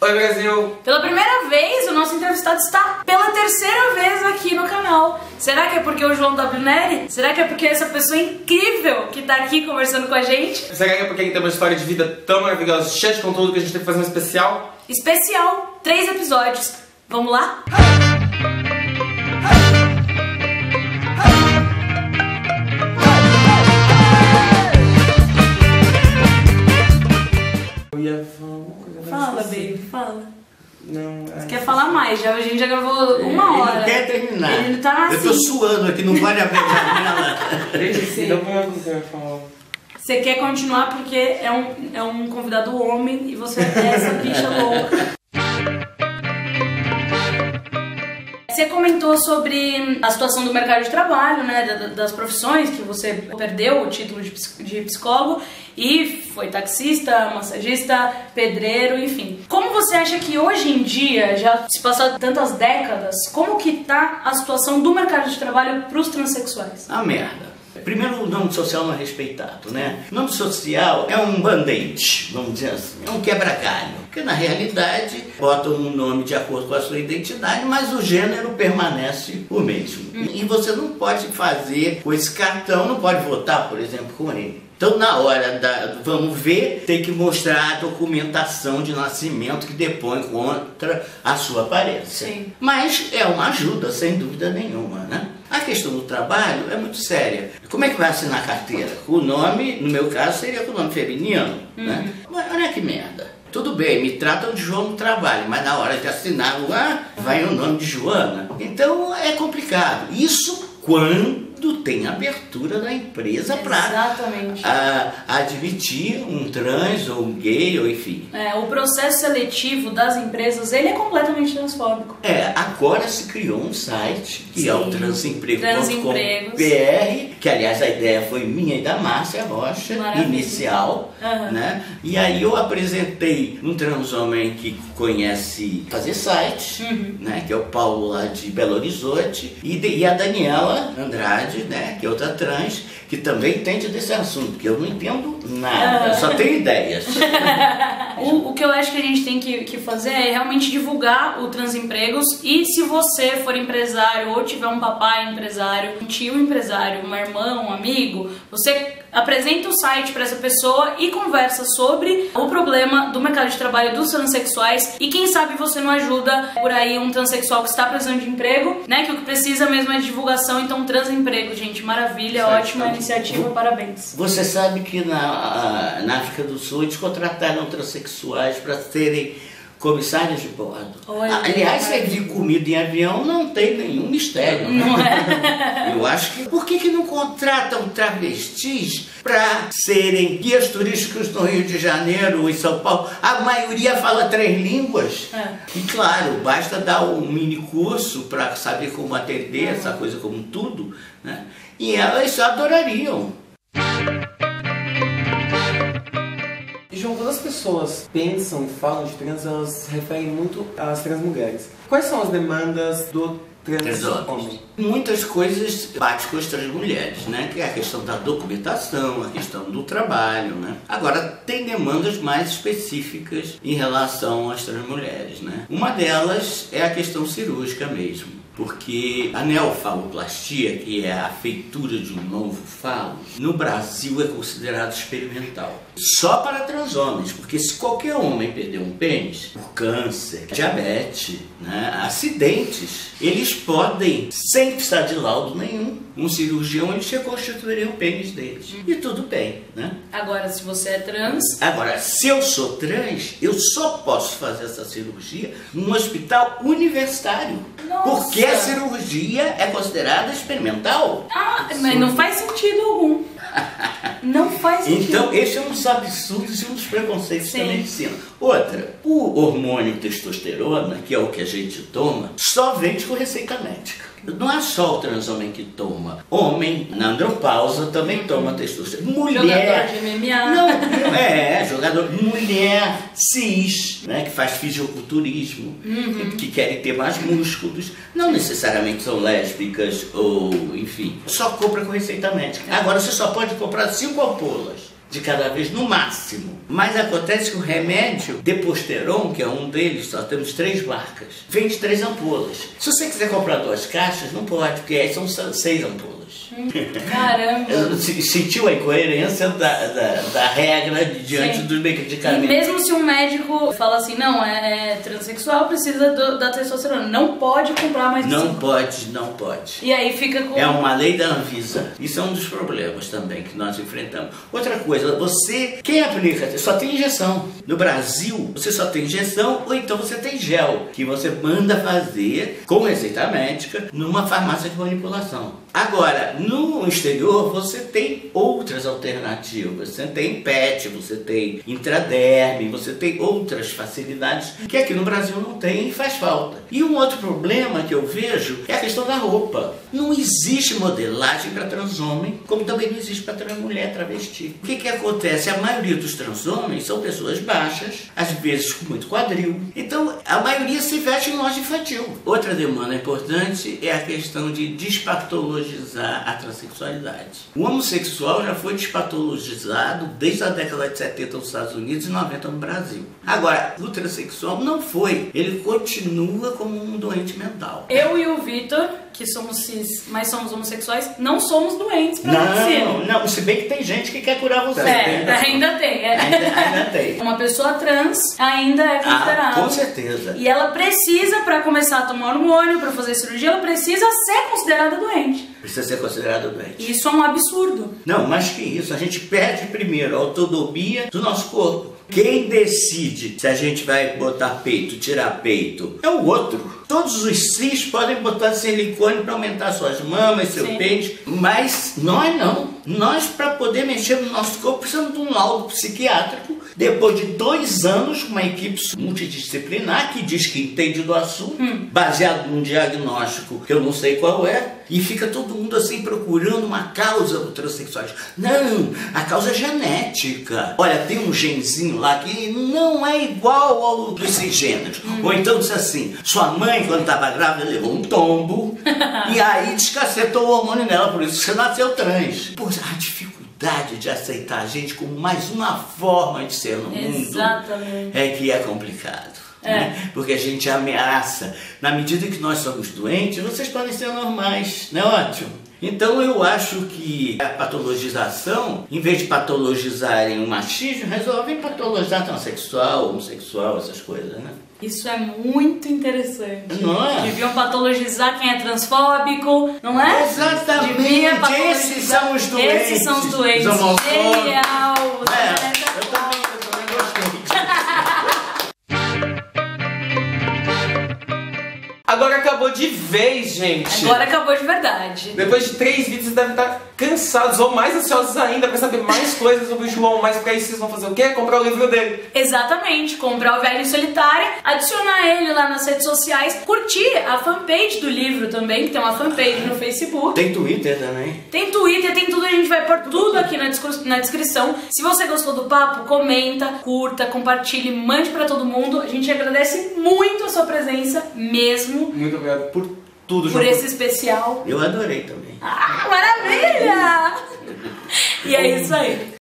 Oi, Brasil! Pela primeira vez, o nosso entrevistado está pela terceira vez aqui no canal. Será que é porque o João W. Neri? Será que é porque essa pessoa incrível que está aqui conversando com a gente? Será que é porque ele tem uma história de vida tão maravilhosa, cheia de conteúdo, que a gente tem que fazer um especial? Especial, 3 episódios. Vamos lá? Eu ia falar uma coisa. Fala, baby, fala. Não, Você quer falar mais? A gente já gravou uma hora. Ele não quer terminar. Ele tá assim. Eu tô suando aqui, não vale a pena janela. Não foi o que você ia falar. Você quer continuar porque é um convidado homem e você é essa bicha louca. Você comentou sobre a situação do mercado de trabalho, né, das profissões, que você perdeu o título de psicólogo e foi taxista, massagista, pedreiro, enfim. Como você acha que hoje em dia, já se passaram tantas décadas, como que tá a situação do mercado de trabalho para os transexuais? A merda. Primeiro, o nome social não é respeitado, né? O nome social é um band-aid, vamos dizer assim, é um quebra-galho. Porque na realidade, botam um nome de acordo com a sua identidade, mas o gênero permanece o mesmo. E você não pode fazer com esse cartão, não pode votar, por exemplo, com ele. Então, na hora vamos ver, tem que mostrar a documentação de nascimento que depõe contra a sua aparência. Sim. Mas é uma ajuda, sem dúvida nenhuma, né? A questão do trabalho é muito séria. Como é que vai assinar a carteira? O nome, no meu caso, seria com o nome feminino, né? Mas olha que merda. Tudo bem, me tratam de João no trabalho, mas na hora de assinar vai o nome de Joana. Então é complicado. Isso quando tem abertura da empresa para admitir um trans ou um gay, ou enfim. O processo seletivo das empresas, ele é completamente transfóbico. Agora se criou um site, que é o transemprego.com.br, que aliás a ideia foi minha e da Márcia Rocha, inicial, né? E aí eu apresentei um transhomem que conhece fazer site, né? Que é o Paulo lá de Belo Horizonte, e a Daniela Andrade, né, que é outra trans, que também entende desse assunto, porque eu não entendo nada, só tenho ideias. O que eu acho que a gente tem que fazer é realmente divulgar o Transempregos, e se você for empresário ou tiver um papai empresário, um tio empresário, uma irmã, um amigo, você apresenta o site para essa pessoa e conversa sobre o problema do mercado de trabalho dos transexuais, e quem sabe você não ajuda por aí um transexual que está precisando de emprego, né, que o que precisa mesmo é de divulgação. Então, Transemprego, gente, maravilha, ótima iniciativa, parabéns. Você sabe que na África do Sul eles contrataram transexuais para serem comissários de bordo. Aliás, servir comida em avião não tem nenhum mistério. Não é? Eu acho que... Por que não contratam travestis para serem guias turísticos no Rio de Janeiro ou em São Paulo? A maioria fala 3 línguas. E claro, basta dar um mini curso para saber como atender essa coisa como tudo, né? E elas adorariam. João, quando as pessoas pensam e falam de trans, elas se referem muito às trans mulheres. Quais são as demandas do trans homem? Muitas coisas batem com as trans mulheres, né? Que é a questão da documentação, a questão do trabalho, né? Agora, tem demandas mais específicas em relação às trans mulheres, né? Uma delas é a questão cirúrgica mesmo. Porque a neofaloplastia, que é a feitura de um novo falo, no Brasil é considerado experimental. Só para transhomens, porque se qualquer homem perder um pênis por câncer, diabetes, né, acidentes, eles podem, sem precisar de laudo nenhum, um cirurgião, eles reconstituiriam o pênis deles. E tudo bem, né? Agora, se você é trans... Agora, se eu sou trans, eu só posso fazer essa cirurgia num hospital universitário. Nossa. Porque a cirurgia é considerada experimental. Mas não faz sentido algum. Não faz sentido. Então, esse é um dos absurdos e um dos preconceitos da medicina. Outra, o hormônio testosterona, que é o que a gente toma, só vende com receita médica. Não é só o transhomem que toma. Homem, na andropausa, também toma testosterona. Mulher... Jogador de MMA. Não, jogador... Mulher cis, né, que faz fisiculturismo, que querem ter mais músculos. Não necessariamente são lésbicas ou, enfim. Só compra com receita médica. Agora, você só pode comprar 5 ampolas. de cada vez no máximo. Mas acontece que o remédio Deposteron, que é um deles, só temos 3 marcas, vende 3 ampolas. Se você quiser comprar 2 caixas, não pode, porque aí são 6 ampolas. Caramba! Sentiu a incoerência da regra diante dos medicamentos. E mesmo se um médico fala assim, não, é transexual, precisa da testosterona, não pode comprar mais. Não pode. E aí fica com... É uma lei da Anvisa. Isso é um dos problemas também que nós enfrentamos. Outra coisa, quem aplica, só tem injeção. No Brasil, você só tem injeção ou então você tem gel, que você manda fazer com receita médica numa farmácia de manipulação. Agora, no exterior, você tem outras alternativas. Você tem PET, você tem intraderme, você tem outras facilidades que aqui no Brasil não tem e faz falta. E um outro problema que eu vejo é a questão da roupa. Não existe modelagem para transhomem, como também não existe para transmulher, travesti. O que acontece? A maioria dos transhomens são pessoas baixas, às vezes com muito quadril. Então, a maioria se veste em loja infantil. Outra demanda importante é a questão de despatologizar a transexualidade. O homossexual já foi despatologizado desde a década de 70 nos Estados Unidos e 90 no Brasil. Agora, o transexual não foi. Ele continua como um doente mental. Eu e o Vitor, que somos cis, mas somos homossexuais, não somos doentes pra medicina. Não, se bem que tem gente que quer curar você. Ainda tem. Ainda tem. Uma pessoa trans ainda é considerada. Com certeza. E ela precisa, pra começar a tomar hormônio, pra fazer cirurgia, ela precisa ser considerada doente. Precisa ser considerada doente. Isso é um absurdo. Não, mais que isso, a gente perde primeiro a autonomia do nosso corpo. Quem decide se a gente vai botar peito, tirar peito, é o outro. Todos os cis podem botar silicone para aumentar suas mamas, seu peito, mas nós não. Nós, para poder mexer no nosso corpo, precisamos de um laudo psiquiátrico. Depois de 2 anos, uma equipe multidisciplinar que diz que entende do assunto, baseado num diagnóstico que eu não sei qual é, e fica todo mundo assim procurando uma causa do transexualismo. Não, a causa é genética. Olha, tem um genzinho lá que não é igual ao dos cisgêneros. Ou então diz assim, sua mãe quando estava grávida levou um tombo e aí descacetou o hormônio nela, por isso que você nasceu trans. Pô, a dificuldade de aceitar a gente como mais uma forma de ser no mundo é que é complicado. Né? Porque a gente ameaça. Na medida que nós somos doentes, vocês podem ser normais, não é ótimo? Então eu acho que a patologização, em vez de patologizarem o machismo, resolvem patologizar transexual, homossexual, essas coisas, né? Isso é muito interessante. Não é? Deviam patologizar quem é transfóbico, não é? Exatamente, esses são os doentes. Esses são os doentes. Genial! Eu também gostei. Agora acabou de vez, gente. Agora acabou de verdade. Depois de 3 vídeos, vocês devem estar cansados ou mais ansiosos ainda para saber mais coisas sobre o João. Mas pra isso vocês vão fazer o quê? Comprar o livro dele. Exatamente. Comprar o Velho Solitária, adicionar ele lá nas redes sociais, curtir a fanpage do livro também, que tem uma fanpage no Facebook. Tem Twitter também. Tem Twitter, tem tudo, a gente vai pôr tudo aqui na descrição. Se você gostou do papo, comenta, curta, compartilhe, mande pra todo mundo. A gente agradece muito a sua presença mesmo. Muito obrigado por tudo, Por João. esse especial. Eu adorei também. Ah, maravilha! E é isso aí.